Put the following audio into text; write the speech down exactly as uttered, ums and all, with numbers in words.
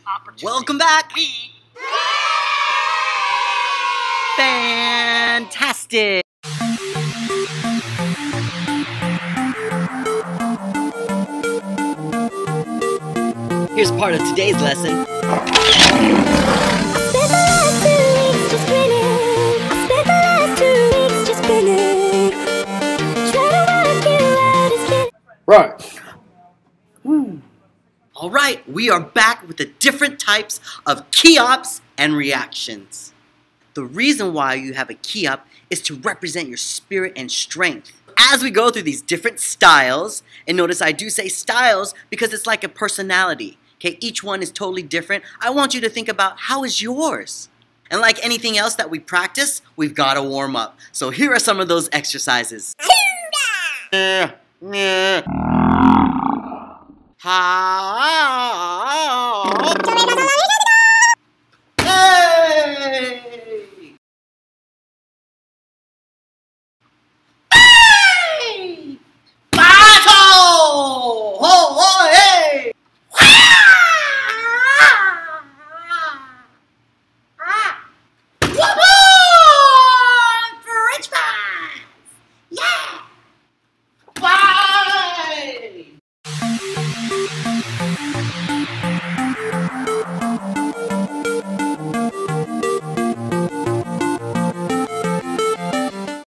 opportunity. Welcome back. We Fantastic. Here's part of today's lesson. Right. All right, we are back with the different types of key-ups and reactions. The reason why you have a key-up is to represent your spirit and strength. As we go through these different styles, and notice I do say styles because it's like a personality. Okay, each one is totally different. I want you to think about how is yours. And like anything else that we practice, we've got to warm up. So here are some of those exercises. Uh, uh. Ha.